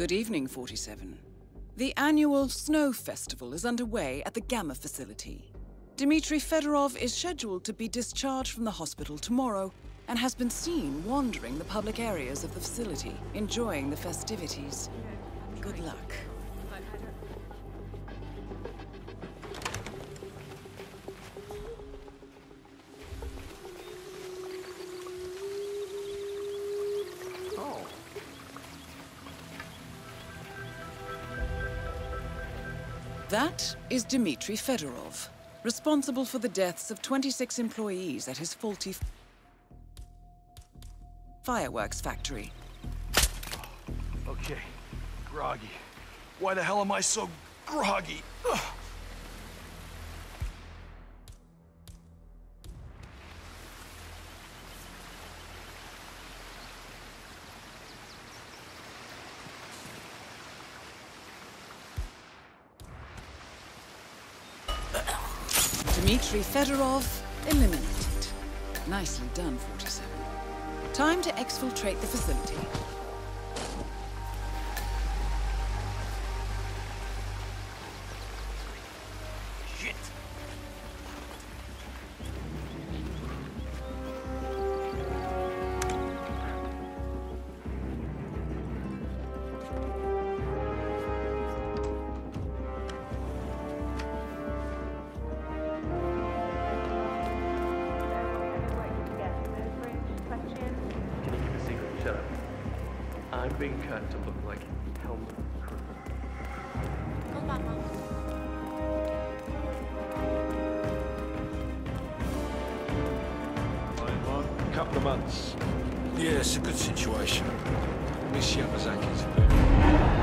Good evening, 47. The annual Snow Festival is underway at the Gamma facility. Dmitry Fedorov is scheduled to be discharged from the hospital tomorrow and has been seen wandering the public areas of the facility, enjoying the festivities. Good luck. That is Dmitry Fedorov, responsible for the deaths of 26 employees at his faulty fireworks factory. Okay, groggy. Why the hell am I so groggy? Ugh. Dmitry Fedorov eliminated. Nicely done, 47. Time to exfiltrate the facility. Shit! Shut up. I'm being cut to look like Helmut Cruz. Couple of months. Yeah, it's a good situation. Miss Yamazaki's very